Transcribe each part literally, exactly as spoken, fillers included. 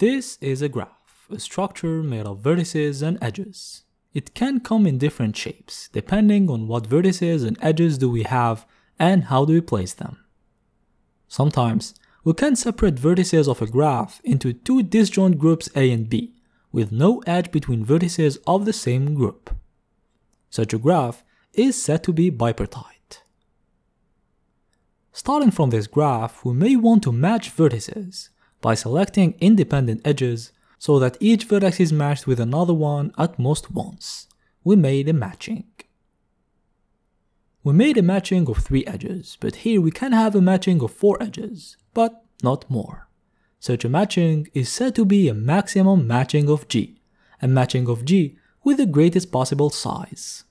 This is a graph, a structure made of vertices and edges. It can come in different shapes, depending on what vertices and edges do we have and how do we place them. Sometimes, we can separate vertices of a graph into two disjoint groups A and B, with no edge between vertices of the same group. Such a graph is said to be bipartite. Starting from this graph, we may want to match vertices by selecting independent edges so that each vertex is matched with another one at most once. We made a matching. We made a matching of three edges, but here we can have a matching of four edges, but not more. Such a matching is said to be a maximum matching of G, a matching of G with the greatest possible size.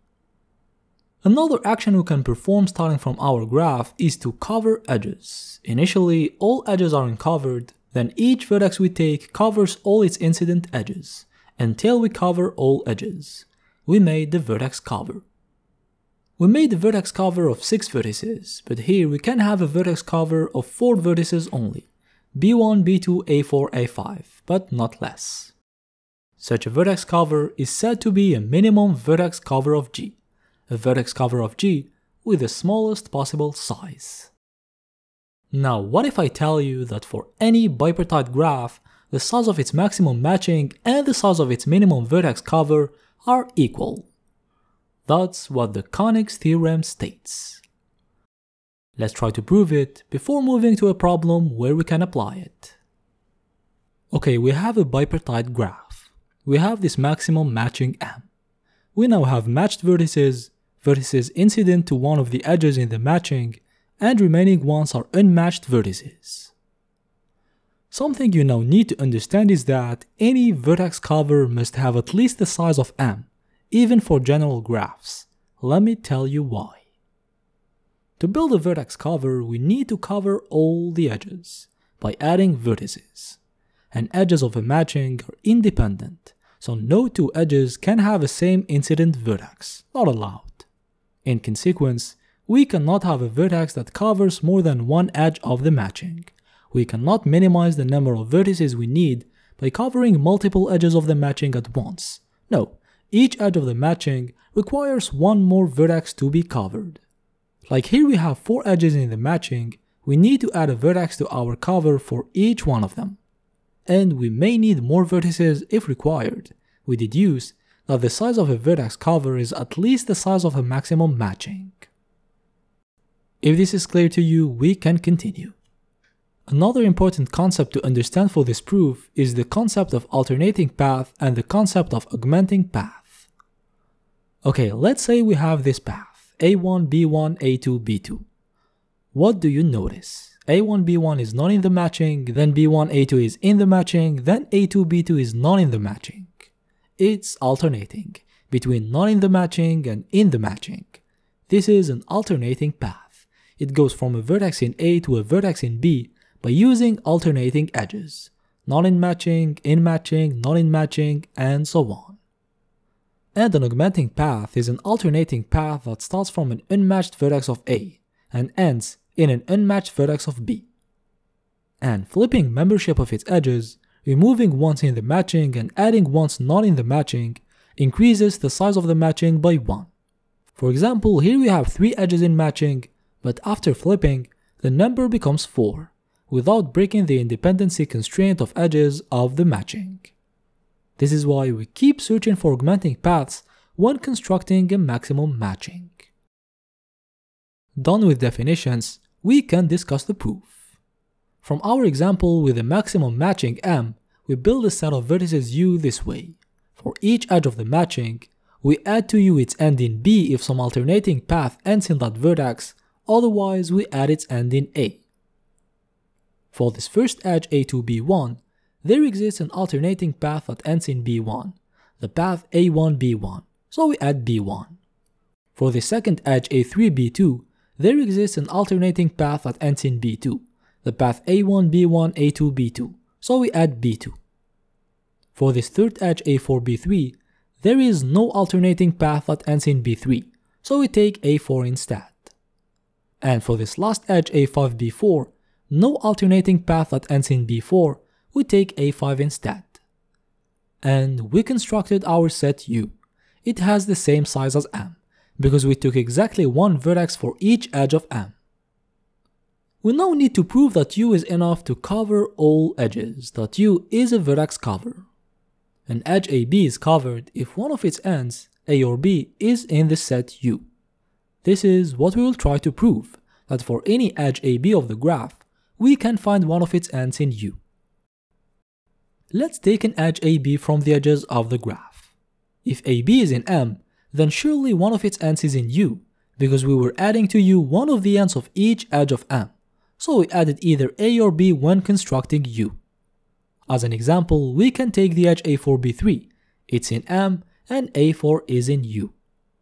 Another action we can perform starting from our graph is to cover edges. Initially, all edges are uncovered, then each vertex we take covers all its incident edges, until we cover all edges. We made the vertex cover. We made the vertex cover of six vertices, but here we can have a vertex cover of four vertices only, B one, B two, A four, A five, but not less. Such a vertex cover is said to be a minimum vertex cover of G, a vertex cover of G with the smallest possible size. Now, what if I tell you that for any bipartite graph, the size of its maximum matching and the size of its minimum vertex cover are equal? That's what the Kőnig theorem states. Let's try to prove it before moving to a problem where we can apply it. Okay, we have a bipartite graph. We have this maximum matching M. We now have matched vertices, vertices incident to one of the edges in the matching, and remaining ones are unmatched vertices. Something you now need to understand is that any vertex cover must have at least the size of M, even for general graphs. Let me tell you why. To build a vertex cover, we need to cover all the edges by adding vertices. And edges of a matching are independent, so no two edges can have the same incident vertex, not allowed. In consequence, we cannot have a vertex that covers more than one edge of the matching. We cannot minimize the number of vertices we need by covering multiple edges of the matching at once. No, each edge of the matching requires one more vertex to be covered. Like here we have four edges in the matching, we need to add a vertex to our cover for each one of them. And we may need more vertices if required. We deduce that the size of a vertex cover is at least the size of a maximum matching. If this is clear to you, we can continue. Another important concept to understand for this proof is the concept of alternating path and the concept of augmenting path. Okay, let's say we have this path, A one, B one, A two, B two. What do you notice? A one, B one is not in the matching, then B one, A two is in the matching, then A two, B two is not in the matching. It's alternating between not in the matching and in the matching. This is an alternating path. It goes from a vertex in A to a vertex in B by using alternating edges. Not in matching, in matching, not in matching, and so on. And an augmenting path is an alternating path that starts from an unmatched vertex of A and ends in an unmatched vertex of B. And flipping membership of its edges, removing ones in the matching and adding ones not in the matching, increases the size of the matching by one. For example, here we have three edges in matching, but after flipping, the number becomes four, without breaking the independency constraint of edges of the matching. This is why we keep searching for augmenting paths when constructing a maximum matching. Done with definitions, we can discuss the proof. From our example with a maximum matching M, we build a set of vertices U this way. For each edge of the matching, we add to U its end in B if some alternating path ends in that vertex, otherwise we add its end in A. For this first edge A two, B one, there exists an alternating path that ends in B one, the path A one, B one, so we add B one. For the second edge A three, B two, there exists an alternating path that ends in B two, the path A one, B one, A two, B two, so we add B two. For this third edge A four, B three, there is no alternating path that ends in B three, so we take A four instead. And for this last edge A five, B four, no alternating path that ends in B four, we take A five instead. And we constructed our set U. It has the same size as M, because we took exactly one vertex for each edge of M. We now need to prove that U is enough to cover all edges, that U is a vertex cover. An edge A B is covered if one of its ends, A or B, is in the set U. This is what we will try to prove, that for any edge A B of the graph, we can find one of its ends in U. Let's take an edge A B from the edges of the graph. If A B is in M, then surely one of its ends is in U, because we were adding to U one of the ends of each edge of M, so we added either A or B when constructing U. As an example, we can take the edge A four B three, it's in M, and A four is in U.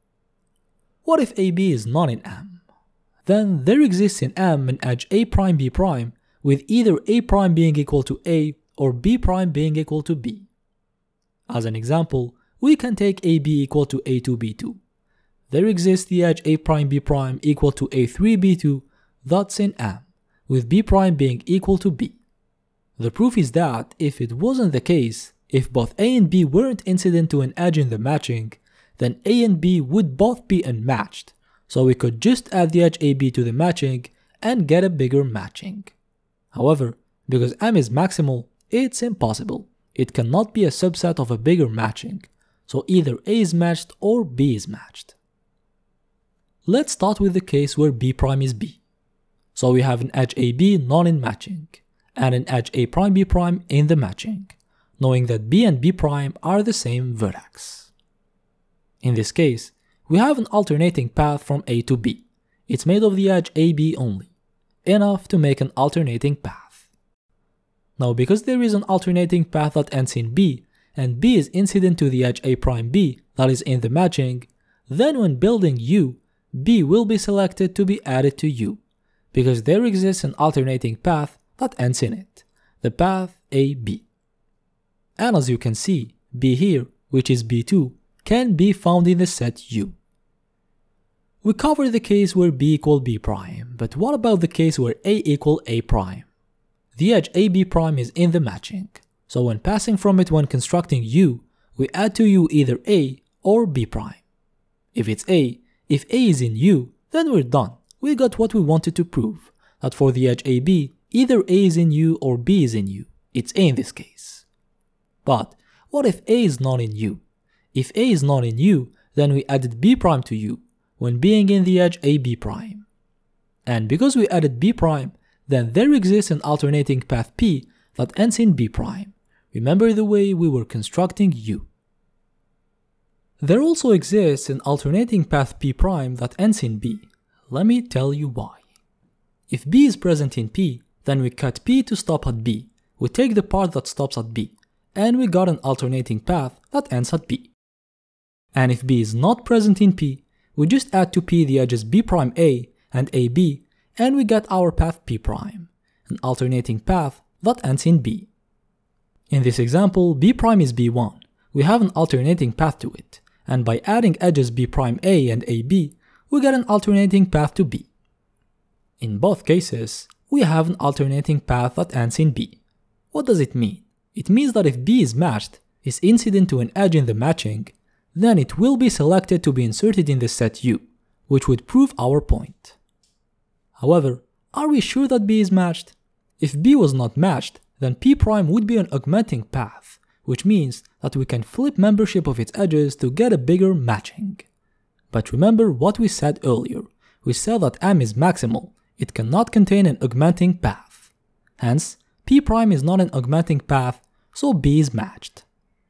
What if A B is not in M? Then there exists in M an edge A prime B prime, with either A prime being equal to A or B prime being equal to B. As an example, we can take A B equal to A two B two. There exists the edge A prime B prime equal to A three B two, that's in M, with B prime being equal to B. The proof is that if it wasn't the case, if both A and B weren't incident to an edge in the matching, then A and B would both be unmatched, so we could just add the edge A B to the matching and get a bigger matching. However, because M is maximal, it's impossible. It cannot be a subset of a bigger matching, so either A is matched or B is matched. Let's start with the case where B prime is B. So we have an edge A B not in matching, and an edge A prime B prime in the matching, knowing that B and B prime are the same vertex. In this case, we have an alternating path from A to B. It's made of the edge A B only, enough to make an alternating path. Now because there is an alternating path that ends in B, and B is incident to the edge A prime B that is in the matching, then when building U, B will be selected to be added to U, because there exists an alternating path that ends in it, the path A B. And as you can see, B here, which is B two, can be found in the set U. We covered the case where B equal B prime, but what about the case where A equal A prime? The edge A B prime is in the matching, so when passing from it when constructing U, we add to U either A or B prime. If it's A, if A is in U, then we're done. We got what we wanted to prove, that for the edge A B, either A is in U or B is in U. It's A in this case. But what if A is not in U? If A is not in U, then we added B prime to U, when being in the edge A B prime. And because we added B prime, then there exists an alternating path P that ends in B prime. Remember the way we were constructing U. There also exists an alternating path P prime that ends in B. Let me tell you why. If B is present in P, then we cut P to stop at B. We take the part that stops at B, and we got an alternating path that ends at B. And if B is not present in P, we just add to P the edges B prime A and A B, and we get our path P prime, an alternating path that ends in B. In this example, B prime is B one. We have an alternating path to it, and by adding edges B prime A and A B, we get an alternating path to B. In both cases, we have an alternating path that ends in B. What does it mean? It means that if B is matched, is incident to an edge in the matching, then it will be selected to be inserted in the set U, which would prove our point. However, are we sure that B is matched? If B was not matched, then P prime would be an augmenting path, which means that we can flip membership of its edges to get a bigger matching. But remember what we said earlier. We said that M is maximal. It cannot contain an augmenting path. Hence, P prime is not an augmenting path, so B is matched.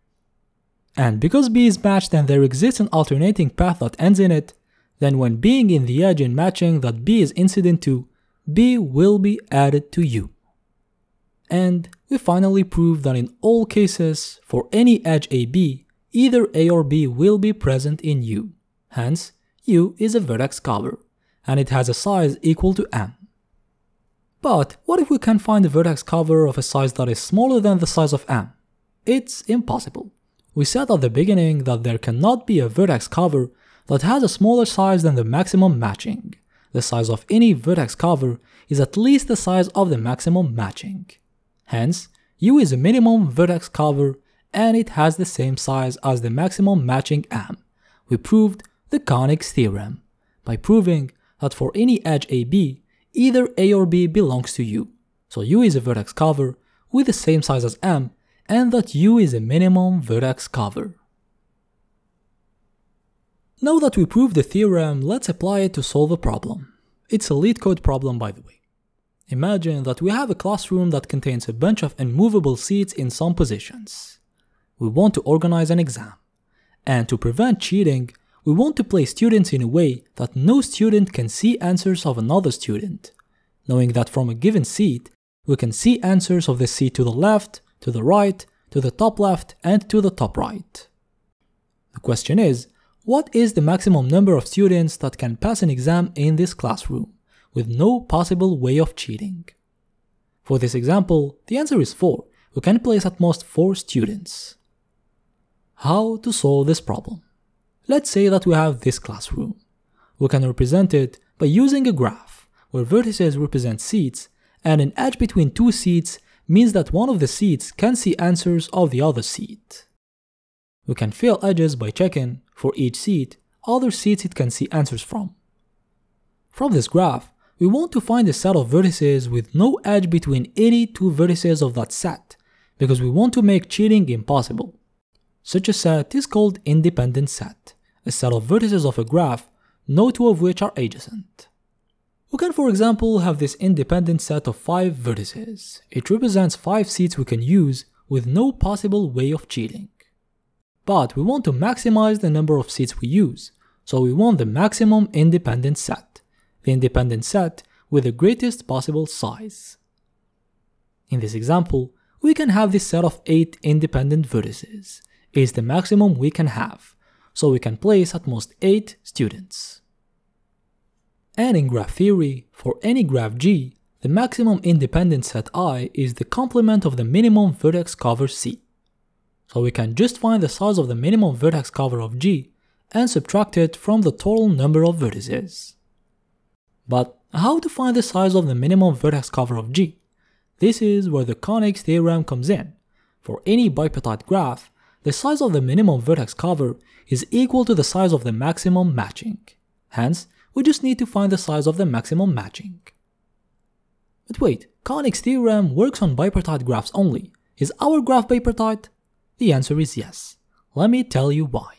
And because B is matched and there exists an alternating path that ends in it, then when being in the edge in matching that B is incident to, B will be added to U. And we finally proved that in all cases, for any edge A B, either A or B will be present in U. Hence, U is a vertex cover, and it has a size equal to M. But what if we can find a vertex cover of a size that is smaller than the size of M? It's impossible. We said at the beginning that there cannot be a vertex cover that has a smaller size than the maximum matching. The size of any vertex cover is at least the size of the maximum matching. Hence, U is a minimum vertex cover and it has the same size as the maximum matching M. We proved the Kőnig's theorem by proving that for any edge A B, either A or B belongs to U. So U is a vertex cover with the same size as M, and that U is a minimum vertex cover. Now that we proved the theorem, let's apply it to solve a problem. It's a leet code problem, by the way. Imagine that we have a classroom that contains a bunch of immovable seats in some positions. We want to organize an exam, and to prevent cheating, we want to place students in a way that no student can see answers of another student, knowing that from a given seat, we can see answers of the seat to the left, to the right, to the top left, and to the top right. The question is, what is the maximum number of students that can pass an exam in this classroom, with no possible way of cheating? For this example, the answer is four. We can place at most four students. How to solve this problem? Let's say that we have this classroom. We can represent it by using a graph, where vertices represent seats, and an edge between two seats means that one of the seats can see answers of the other seat. We can fill edges by checking, for each seat, other seats it can see answers from. From this graph, we want to find a set of vertices with no edge between any two vertices of that set, because we want to make cheating impossible. Such a set is called independent set, a set of vertices of a graph, no two of which are adjacent. We can, for example, have this independent set of five vertices. It represents five seats we can use with no possible way of cheating. But we want to maximize the number of seats we use, so we want the maximum independent set, the independent set with the greatest possible size. In this example, we can have this set of eight independent vertices. It is the maximum we can have, so we can place at most eight students. And in graph theory, for any graph G, the maximum independent set I is the complement of the minimum vertex cover C. So we can just find the size of the minimum vertex cover of G and subtract it from the total number of vertices. But how to find the size of the minimum vertex cover of G? This is where the Kőnig's theorem comes in. For any bipartite graph, the size of the minimum vertex cover is equal to the size of the maximum matching. Hence, we just need to find the size of the maximum matching. But wait, Kőnig's theorem works on bipartite graphs only. Is our graph bipartite? The answer is yes. Let me tell you why.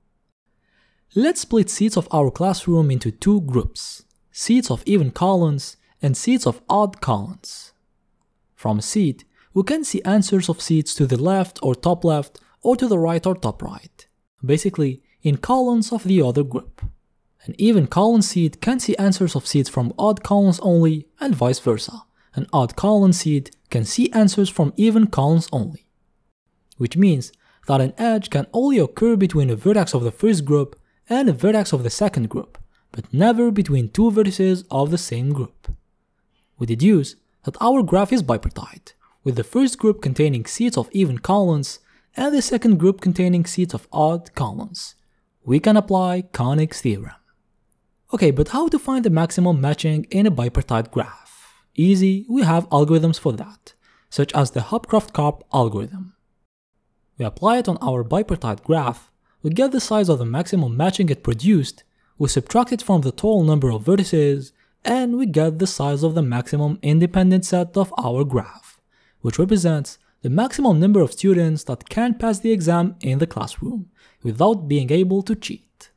Let's split seats of our classroom into two groups, seats of even columns and seats of odd columns. From a seat, we can see answers of seats to the left or top left or to the right or top right, basically in columns of the other group. An even column seat can see answers of seats from odd columns only and vice versa. An odd column seat can see answers from even columns only. Which means that an edge can only occur between a vertex of the first group and a vertex of the second group, but never between two vertices of the same group. We deduce that our graph is bipartite, with the first group containing seats of even columns and the second group containing seats of odd columns. We can apply Kőnig's theorem. Okay, but how to find the maximum matching in a bipartite graph? Easy, we have algorithms for that, such as the hopcroft-karp algorithm. We apply it on our bipartite graph, we get the size of the maximum matching it produced, we subtract it from the total number of vertices, and we get the size of the maximum independent set of our graph, which represents the maximum number of students that can pass the exam in the classroom without being able to cheat.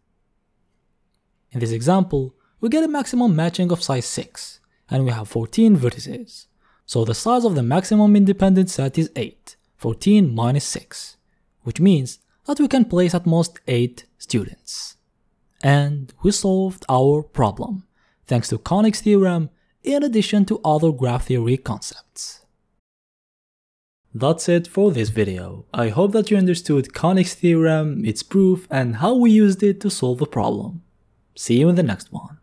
In this example, we get a maximum matching of size six, and we have fourteen vertices, so the size of the maximum independent set is eight, fourteen minus six, which means that we can place at most eight students. And we solved our problem, thanks to Kőnig's theorem in addition to other graph theory concepts. That's it for this video. I hope that you understood Kőnig's theorem, its proof, and how we used it to solve the problem. See you in the next one.